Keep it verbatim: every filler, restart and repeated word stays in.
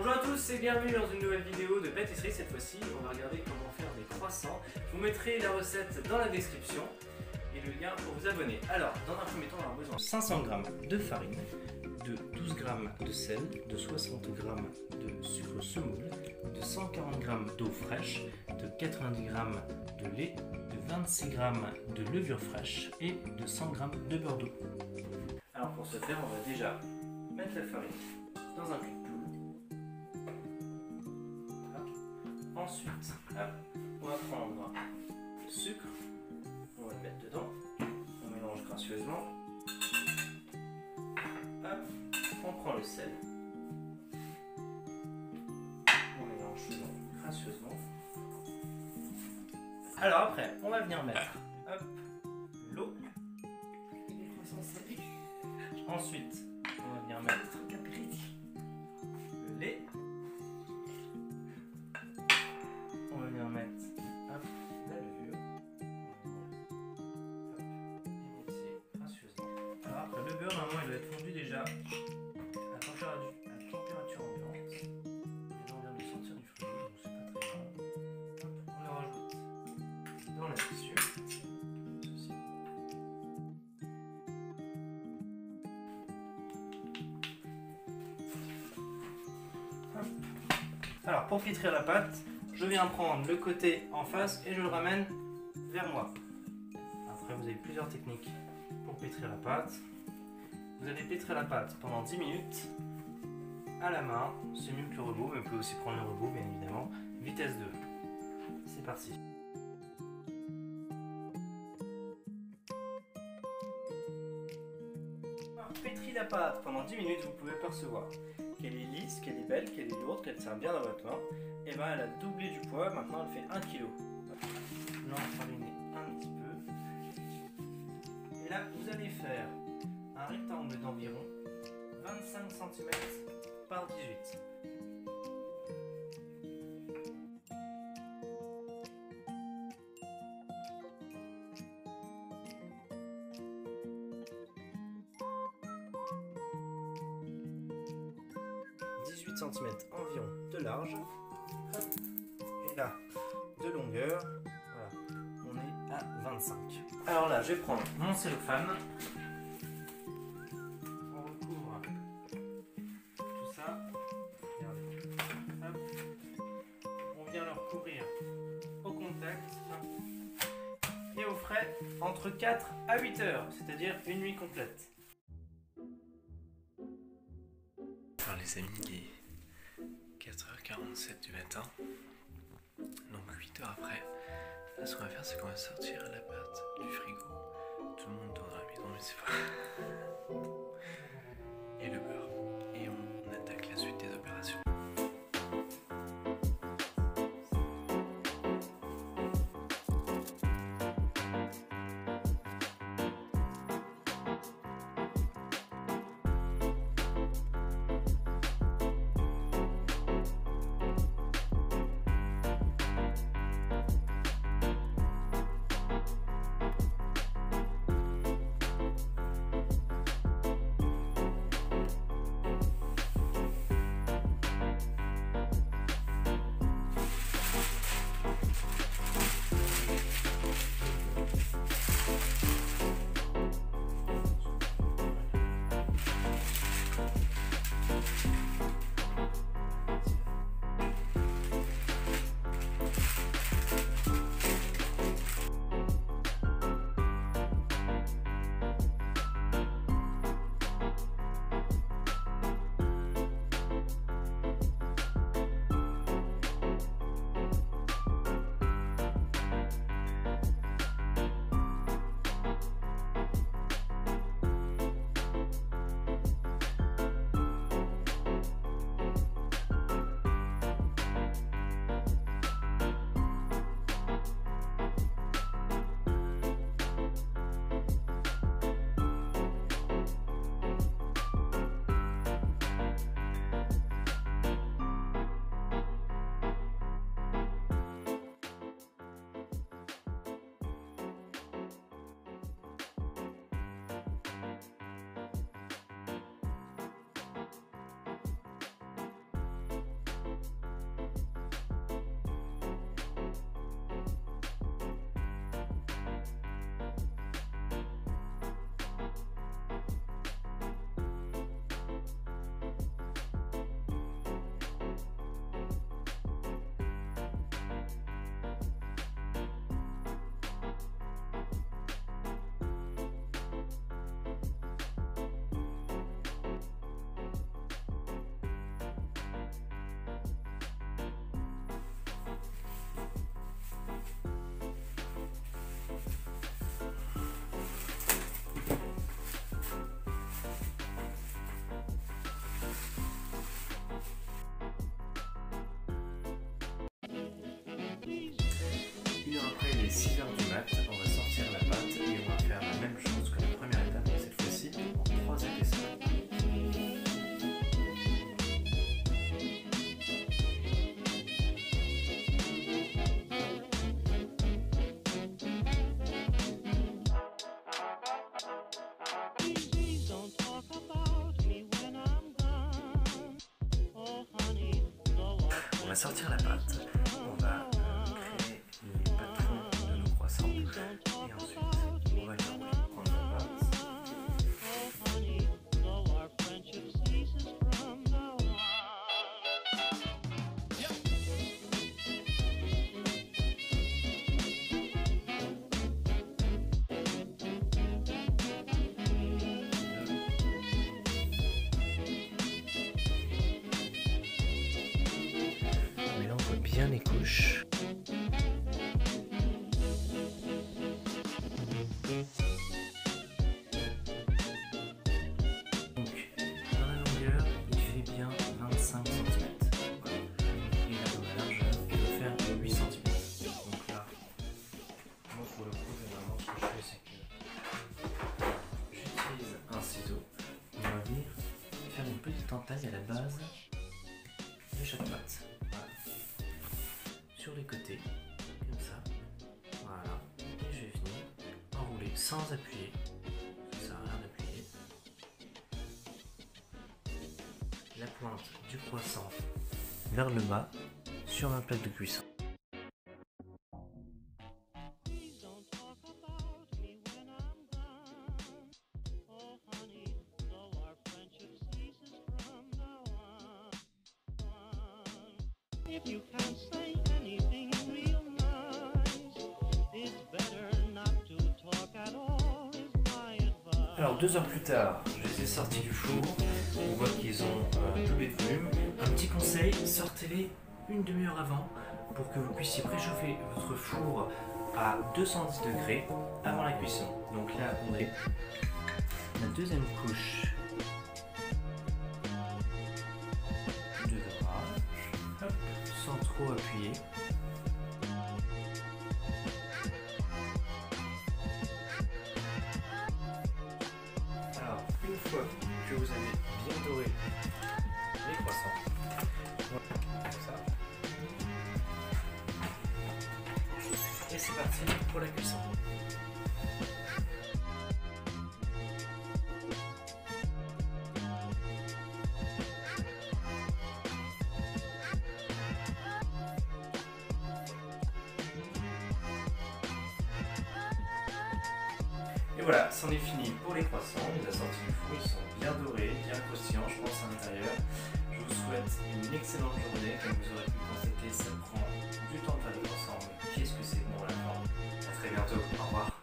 Bonjour à tous et bienvenue dans une nouvelle vidéo de pâtisserie. Cette fois-ci, on va regarder comment faire des croissants. Je vous mettrai la recette dans la description et le lien pour vous abonner. Alors, dans un premier temps, on aura besoin de cinq cents grammes de farine, de douze grammes de sel, de soixante grammes de sucre semoule, de cent quarante grammes d'eau fraîche, de quatre-vingt-dix grammes de lait, de vingt-six grammes de levure fraîche et de cent grammes de beurre d'eau. Alors pour ce faire, on va déjà mettre la farine dans un cul de poule. Ensuite, hop, on va prendre le sucre, on va le mettre dedans, on mélange gracieusement. Hop, on prend le sel, on mélange dedans gracieusement. Alors après, on va venir mettre hop, l'eau. Ensuite, on va venir mettre le lait. On va venir mettre hop, la levure. Hop, et mixer gracieusement. Alors après, le beurre, normalement, il doit être fondu déjà à température, à température ambiante. Et là, on vient de sortir du frigo, donc c'est pas très grave. Hop, on le rajoute dans la mixture. Ceci. Hop. Alors, pour pétrir la pâte, je viens prendre le côté en face et je le ramène vers moi. Après, vous avez plusieurs techniques pour pétrir la pâte. Vous allez pétrir la pâte pendant dix minutes à la main. C'est mieux que le robot, mais vous pouvez aussi prendre le robot, bien évidemment. Vitesse deux. C'est parti. Pétrir la pâte pendant dix minutes, vous pouvez percevoir qu'elle est lisse, qu'elle est belle, qu'elle est lourde, qu'elle tient bien dans votre main. Et bien elle a doublé du poids, maintenant elle fait un kilo. L'enfariner un petit peu. Et là vous allez faire un rectangle d'environ vingt-cinq centimètres par dix-huit. dix-huit centimètres environ de large. Hop. Et là, de longueur, voilà, on est à vingt-cinq. Alors là, je vais prendre mon cellophane. On recouvre tout ça. Regardez. Hop. On vient le recouvrir au contact et au frais entre quatre à huit heures, c'est-à-dire une nuit complète. Alors les amis, il est quatre heures quarante-sept du matin, donc huit heures après. Là, ce qu'on va faire, c'est qu'on va sortir la pâte du frigo. Tout le monde dort dans la maison, mais c'est pas. Et le beurre. Et on attaque la suite des opérations. va sortir la pâte, on va euh, créer les patrons de nos croissants et ensuite on va les enrouler. Prendre la pâte. Mais là on voit bien les couches. Donc dans la longueur il fait bien vingt-cinq centimètres. Voilà. Et là dans la largeur il doit faire huit centimètres. Donc là, moi pour le coup généralement ce que je fais c'est que j'utilise un ciseau. On va venir faire une petite entaille à la base de chaque patte. Voilà. Sur les côtés, comme ça. Voilà. Et je vais venir enrouler sans appuyer. Ça sert à rien d'appuyer. La pointe du croissant vers le bas sur ma plaque de cuisson. If you can't say anything real nice, it's better not to talk at all, is my advice. Alors deux heures plus tard, je les ai sortis du four. On voit qu'ils ont euh, doublé de volume. Un petit conseil, sortez-les une demi-heure avant pour que vous puissiez préchauffer votre four à deux cent dix degrés avant la cuisson. Donc là, on est la deuxième couche de drap. Hop, sans trop appuyer. Alors, une fois que vous avez bien doré les croissants, voilà, comme ça. Et c'est parti pour la cuisson. Et voilà, c'en est fini pour les croissants. On les a sortis du four, ils sont bien dorés, bien croustillants, je pense, à l'intérieur. Je vous souhaite une excellente journée. Comme vous aurez pu le constater, ça prend du temps de faire des croissants, mais qu'est-ce que c'est bon à la fin. À très bientôt, au revoir.